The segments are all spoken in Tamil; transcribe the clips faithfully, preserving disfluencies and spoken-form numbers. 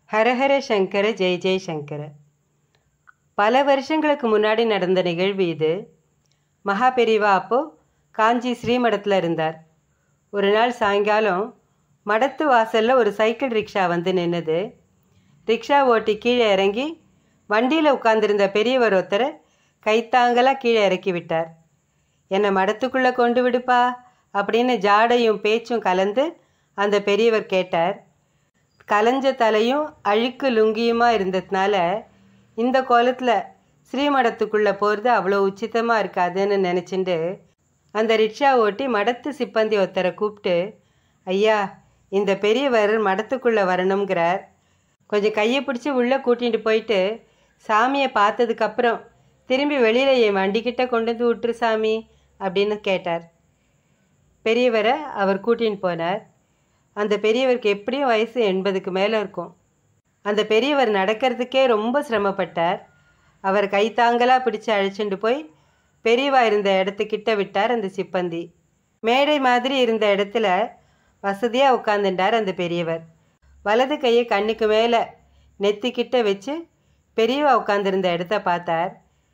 ஹரஹர சங்கர ஜெய் ஜெய் சங்கர. பல வருஷங்களுக்கு முன்னாடி நடந்த நிகழ்வு இது. மகா பெரிவா அப்போது காஞ்சி ஸ்ரீமடத்தில் இருந்தார். ஒரு நாள் சாயங்காலம் மடத்து வாசலில் ஒரு சைக்கிள் ரிக்ஷா வந்து நின்றுது. ரிக்ஷா ஓட்டி கீழே இறங்கி வண்டியில் உட்கார்ந்திருந்த பெரியவர் ஒருத்தரை கைத்தாங்கலாக கீழே இறக்கி விட்டார். என்னை மடத்துக்குள்ளே கொண்டு விடுப்பா அப்படின்னு ஜாடையும் பேச்சும் கலந்து அந்த பெரியவர் கேட்டார். கலைஞ்ச தலையும் அழுக்கு லுங்கியுமா இருந்ததுனால இந்த கோலத்தில் ஸ்ரீமடத்துக்குள்ளே போகிறது அவ்வளோ உச்சிதமாக இருக்காதுன்னு நினச்சிண்டு அந்த ரிக்ஷா ஓட்டி மடத்து சிப்பந்தி ஒருத்தரை கூப்பிட்டு, ஐயா, இந்த பெரியவர் மடத்துக்குள்ளே வரணுங்கிறார், கொஞ்சம் கையை பிடிச்சி உள்ளே கூட்டிகிட்டு போயிட்டு சாமியை பார்த்ததுக்கப்புறம் திரும்பி வெளியில் என் வண்டிக்கிட்ட கொண்டு வந்து விட்டுரு சாமி அப்படின்னு கேட்டார். பெரியவரை அவர் கூட்டின்னு போனார். அந்த பெரியவருக்கு எப்படியும் வயசு எண்பதுக்கு மேலே இருக்கும். அந்த பெரியவர் நடக்கிறதுக்கே ரொம்ப சிரமப்பட்டார். அவர் கைத்தாங்கலாக பிடிச்சி அழைச்சிட்டு போய் பெரியவா இருந்த இடத்துக்கிட்ட விட்டார் அந்த சிப்பந்தி. மேடை மாதிரி இருந்த இடத்துல வசதியாக உட்காந்துட்டார் அந்த பெரியவர். வலது கையை கண்ணுக்கு மேலே நெத்திக்கிட்ட வச்சு பெரியவா உட்காந்துருந்த இடத்த பார்த்தார்.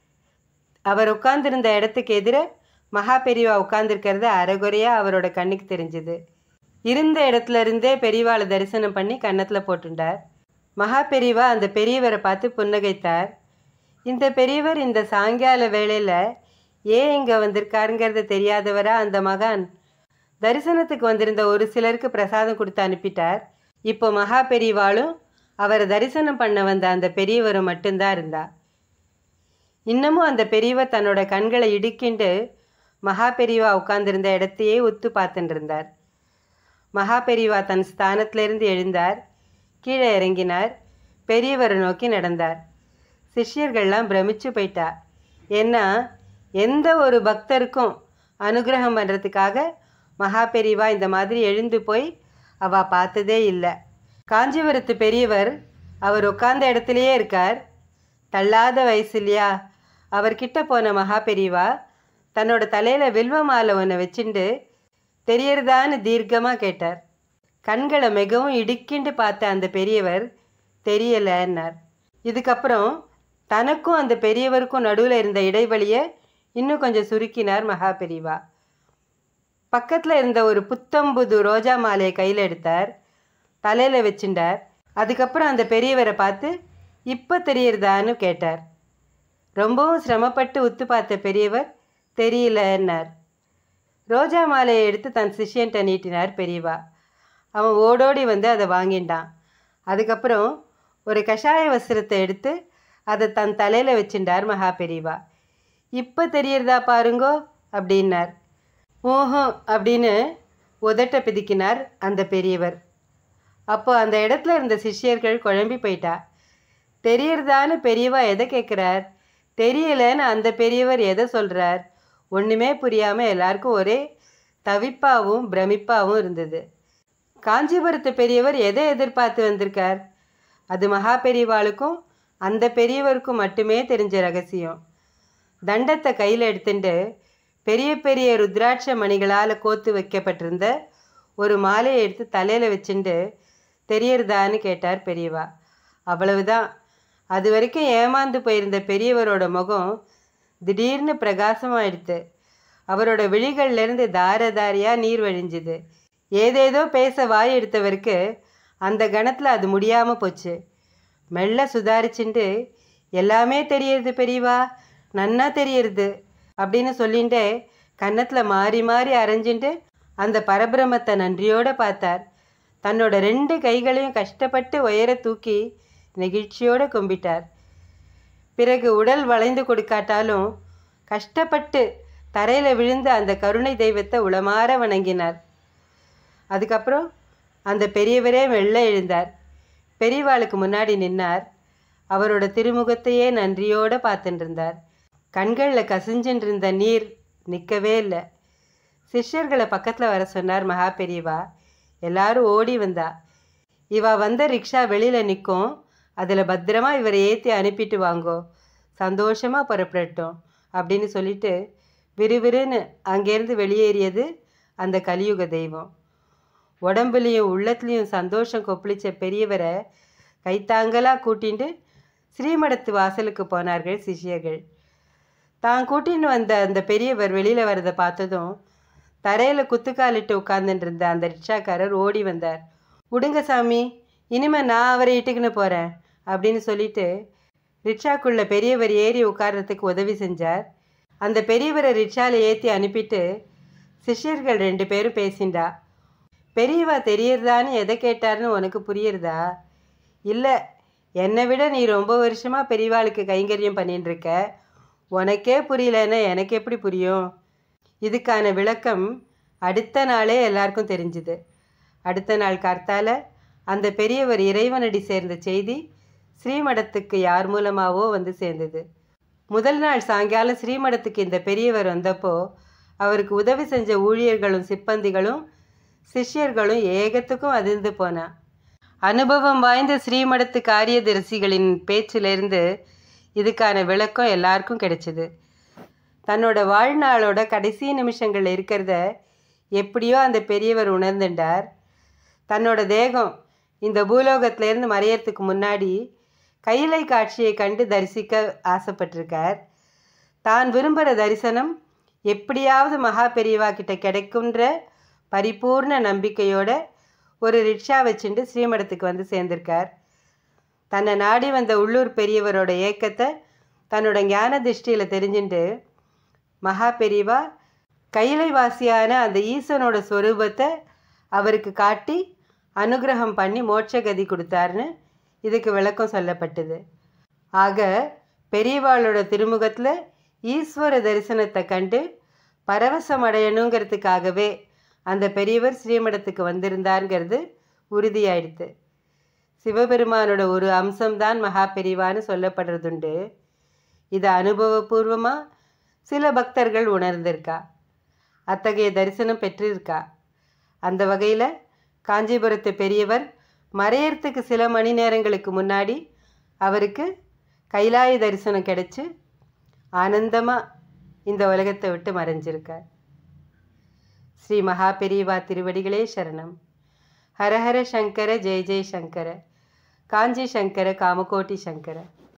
அவர் உட்கார்ந்துருந்த இடத்துக்கு எதிர மகா பெரியவா உட்காந்துருக்கிறது அரைகுறையாக அவரோட கண்ணுக்கு தெரிஞ்சுது. இருந்த இடத்துல இருந்தே பெரியவாளை தரிசனம் பண்ணி கன்னத்தில் போட்டுட்டார். மகா பெரியவா அந்த பெரியவரை பார்த்து புன்னகைத்தார். இந்த பெரியவர் இந்த சாயங்கால வேளையில் ஏன் இங்கே வந்திருக்காருங்கிறது தெரியாதவரா அந்த மகான் தரிசனத்துக்கு வந்திருந்த ஒரு சிலருக்கு பிரசாதம் கொடுத்து அனுப்பிட்டார். இப்போ மகா பெரியவாளும் அவரை தரிசனம் பண்ண வந்த அந்த பெரியவரும் மட்டும்தான் இருந்தா. இன்னமும் அந்த பெரியவர் தன்னோட கண்களை இடுக்கிண்டு மகா பெரியவா உட்கார்ந்திருந்த இடத்தையே உத்து பார்த்துட்டு இருந்தார். மகா பெரியவா தன் ஸ்தானத்திலிருந்து எழுந்தார், கீழே இறங்கினார், பெரியவரை நோக்கி நடந்தார். சிஷ்யர்கள்லாம் பிரமிச்சு போயிட்டா. ஏன்னா எந்த ஒரு பக்தருக்கும் அனுகிரகம் பண்ணுறதுக்காக மகா பெரியவா இந்த மாதிரி எழுந்து போய் அவள் பார்த்ததே இல்லை. காஞ்சிபுரத்து பெரியவர் அவர் உட்கார்ந்த இடத்துலையே இருக்கார். தள்ளாத வயசு இல்லையா? அவர்கிட்ட போன மகா பெரியவா தன்னோட தலையில் வில்வ மாலை ஒன்று வச்சுண்டு தெரியறதான்னு தீர்க்கமாக கேட்டார். கண்களை மிகவும் இடுக்கிண்டு பார்த்த அந்த பெரியவர் தெரியலைன்னார். இதுக்கப்புறம் தனக்கும் அந்த பெரியவருக்கும் நடுவில் இருந்த இடைவெளியை இன்னும் கொஞ்சம் சுருக்கினார் மகா பெரியவா. பக்கத்தில் இருந்த ஒரு புத்தம்புது ரோஜா மாலையை கையில் எடுத்தார், தலையில் வச்சுட்டார். அதுக்கப்புறம் அந்த பெரியவரை பார்த்து இப்போ தெரியறதான்னு கேட்டார். ரொம்பவும் சிரமப்பட்டு உத்து பார்த்த பெரியவர் தெரியலன்னார். ரோஜா மாலையை எடுத்து தன் சிஷ்யன்ட்ட நீட்டினார் பெரியவா. அவன் ஓடோடி வந்து அதை வாங்கிட்டான். அதுக்கப்புறம் ஒரு கஷாய வஸ்திரத்தை எடுத்து அதை தன் தலையில் வச்சுட்டார் மகா பெரியவா. இப்போ தெரியறதா பாருங்கோ அப்படின்னார். ஓஹோ அப்படின்னு உதட்ட பிதிக்கினார் அந்த பெரியவர். அப்போ அந்த இடத்துல இருந்த சிஷ்யர்கள் குழம்பி போயிட்டா. தெரியறதான்னு பெரியவா எதை கேட்குறார், தெரியலன்னு அந்த பெரியவர் எதை சொல்கிறார், ஒன்றுமே புரியாமல் எல்லாருக்கும் ஒரே தவிப்பாகவும் பிரமிப்பாகவும் இருந்தது. காஞ்சிபுரத்து பெரியவர் எதை எதிர்பார்த்து வந்திருக்கார்? அது மகா பெரியவாளுக்கும் அந்த பெரியவருக்கும் மட்டுமே தெரிஞ்ச ரகசியம். தண்டத்தை கையில் எடுத்துட்டு பெரிய பெரிய ருத்ராட்ச மணிகளால் கோத்து வைக்கப்பட்டிருந்த ஒரு மாலையை எடுத்து தலையில் வச்சுட்டு தெரியறதான்னு கேட்டார் பெரியவா. அவ்வளவுதான். அது வரைக்கும் ஏமாந்து போயிருந்த பெரியவரோட முகம் திடீர்னு பிரகாசமாயிடுத்து. அவரோட விழிகள்லேருந்து தார தாரியாக நீர் வழிஞ்சுது. ஏதேதோ பேச வாய் எடுத்தவருக்கு அந்த கணத்தில் அது முடியாமல் போச்சு. மெல்ல சுதாரிச்சுட்டு, எல்லாமே தெரியறது பெரியவா, நன்னா தெரியறது அப்படின்னு சொல்லிட்டு கன்னத்தில் மாறி மாறி அரைஞ்சிட்டு அந்த பரபிரமத்தை நன்றியோடு பார்த்தார். தன்னோட ரெண்டு கைகளையும் கஷ்டப்பட்டு உயர தூக்கி நெகிழ்ச்சியோடு கும்பிட்டார். பிறகு உடல் வளைந்து கொடுக்காட்டாலும் கஷ்டப்பட்டு தரையில் விழுந்து அந்த கருணை தெய்வத்தை உளமாற வணங்கினார். அதுக்கப்புறம் அந்த பெரியவரே மெல்ல எழுந்தார். பெரியவாளுக்கு முன்னாடி நின்னார். அவரோட திருமுகத்தையே நன்றியோடு பார்த்துட்டு இருந்தார். கண்களில் கசிஞ்சின்னு இருந்த நீர் நிற்கவே இல்லை. சிஷ்யர்களை பக்கத்தில் வர சொன்னார் மகா பெரியவா. எல்லாரும் ஓடி வந்தா. இவா வந்த ரிக்ஷா வெளியில் நிற்கும், அதில் பத்திரமா இவரை ஏற்றி அனுப்பிட்டு வாங்கோ, சந்தோஷமாக புறப்படட்டும் அப்படின்னு சொல்லிட்டு விறுவிறுன்னு அங்கேருந்து வெளியேறியது அந்த கலியுக தெய்வம். உடம்புலையும் உள்ளத்துலேயும் சந்தோஷம் கொப்பளித்த பெரியவரை கைத்தாங்கலாக கூட்டிண்டு ஸ்ரீமடத்து வாசலுக்கு போனார்கள் சிஷ்யர்கள். தான் கூட்டின்னு வந்த அந்த பெரியவர் வெளியில் வரதை பார்த்ததும் தரையில் குத்துக்காலிட்டு உட்கார்ந்துட்டு இருந்த அந்த ரிக்ஷாக்காரர் ஓடி வந்தார். விடுங்க சாமி, இனிமேல் நான் அவரை இட்டுக்குன்னு போகிறேன் அப்படின்னு சொல்லிட்டு ரிக்ஷாக்குள்ளே பெரியவர் ஏறி உட்கார்றதுக்கு உதவி செஞ்சார். அந்த பெரியவரை ரிக்ஷாவில் ஏற்றி அனுப்பிட்டு சிஷ்யர்கள் ரெண்டு பேரும் பேசிண்டா. பெரியவா தெரியறதான்னு எதை கேட்டார்னு உனக்கு புரியுறதா? இல்லை, என்னை விட நீ ரொம்ப வருஷமாக பெரியவாளுக்கு கைங்கரியம் பண்ணின்னு இருக்க, உனக்கே புரியலன்னா எனக்கு எப்படி புரியும்? இதுக்கான விளக்கம் அடுத்த நாளே எல்லாருக்கும் தெரிஞ்சுது. அடுத்த நாள் கார்த்தால அந்த பெரியவர் இறைவனடி சேர்ந்த செய்தி ஸ்ரீமடத்துக்கு யார் மூலமாகவோ வந்து சேர்ந்தது. முதல் நாள் சாயங்காலம் ஸ்ரீமடத்துக்கு இந்த பெரியவர் வந்தப்போ அவருக்கு உதவி செஞ்ச ஊழியர்களும் சிப்பந்திகளும் சிஷ்யர்களும் ஏகத்துக்கும் அதிர்ந்து போனா. அனுபவம் வாய்ந்த ஸ்ரீமடத்து காரியதரிசிகளின் பேச்சிலிருந்து இதுக்கான விளக்கம் எல்லாருக்கும் கிடைச்சிது. தன்னோட வாழ்நாளோட கடைசி நிமிஷங்கள் இருக்கிறத எப்படியோ அந்த பெரியவர் உணர்ந்துட்டார். தன்னோட தேகம் இந்த பூலோகத்திலேருந்து மறையறதுக்கு முன்னாடி கையிலை காட்சியை கண்டு தரிசிக்க ஆசைப்பட்டிருக்கார். தான் விரும்புகிற தரிசனம் எப்படியாவது மகா பெரியவா கிட்ட கிடைக்குன்ற பரிபூர்ண நம்பிக்கையோட ஒரு ரிக்ஷா வச்சுட்டு ஸ்ரீமடத்துக்கு வந்து சேர்ந்திருக்கார். தன்னை நாடி வந்த உள்ளூர் பெரியவரோட ஏக்கத்தை தன்னோட ஞான திருஷ்டியில் தெரிஞ்சுட்டு மகா பெரியவா கைலைவாசியான அந்த ஈசனோட ஸ்வரூபத்தை அவருக்கு காட்டி அனுகிரகம் பண்ணி மோட்சகதி கொடுத்தாருன்னு இதுக்கு விளக்கம் சொல்லப்பட்டது. ஆக பெரியவாளோட திருமுகத்தில் ஈஸ்வர தரிசனத்தை கண்டு பரவசம் அடையணுங்கிறதுக்காகவே அந்த பெரியவர் ஸ்ரீமடத்துக்கு வந்திருந்தாருங்கிறது உறுதியாயிடுது. சிவபெருமானோட ஒரு அம்சம்தான் மகா பெரியவான்னு சொல்லப்படுறதுண்டு. இதை அனுபவபூர்வமாக சில பக்தர்கள் உணர்ந்திருக்கா, அத்தகைய தரிசனம் பெற்றிருக்கா. அந்த வகையில் காஞ்சிபுரத்து பெரியவர் மறையறதுக்கு சில மணி நேரங்களுக்கு முன்னாடி அவருக்கு கைலாய தரிசனம் கிடைச்சி ஆனந்தமாக இந்த உலகத்தை விட்டு மறைஞ்சிருக்கார். ஸ்ரீ மகா பெரியவா திருவடிகளே சரணம். ஹரஹர சங்கர ஜெய ஜெய சங்கர. காஞ்சி சங்கர காமகோட்டி சங்கர.